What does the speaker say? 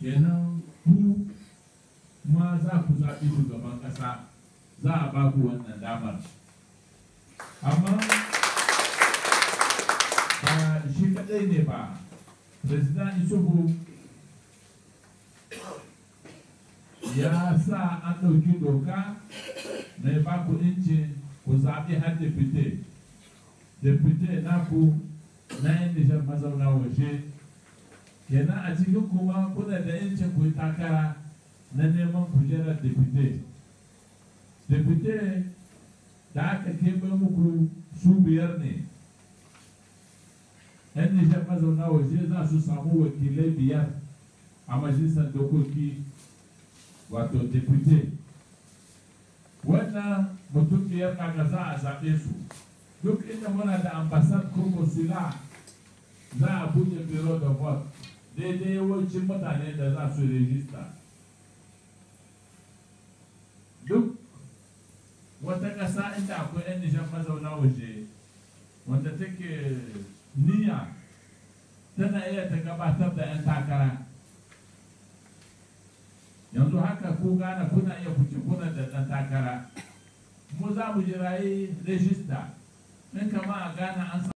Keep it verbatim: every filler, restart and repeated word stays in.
kenan ku ma za ku zaɓi shugaban ƙasa, za a ba ku wannan damar. Amma ba shi kaɗai ne ba, President Isuhu ya sa an ɗauki doka mai ba ku incin ku zaɓi har depute. Depute naku na yin Nijar mazauna waje. Kenan a cikin kuma kuna da incin ku yi takara na neman kujerar depute. Depute da aka keɓe muku su biyar ne. 'Yan Nijar mazauna waje za su samu wakilai biyar a majalisar dokoki, wato depute. Wannan mutum biyar kaga za a zaɓe su. Duk inda muna da ambasad ko consulat za a buɗe biro da vote daidai yawancin mutane da za su rejista. Duk wata ƙasa inda akwai 'yan Nijar mazauna waje wanda take niyya tana iya ta gabatar da 'yan takara. Yanzu haka ku gana kuna iya kuce kuna da ɗan takara. Mu za mu jirayi rejista in kama a gana an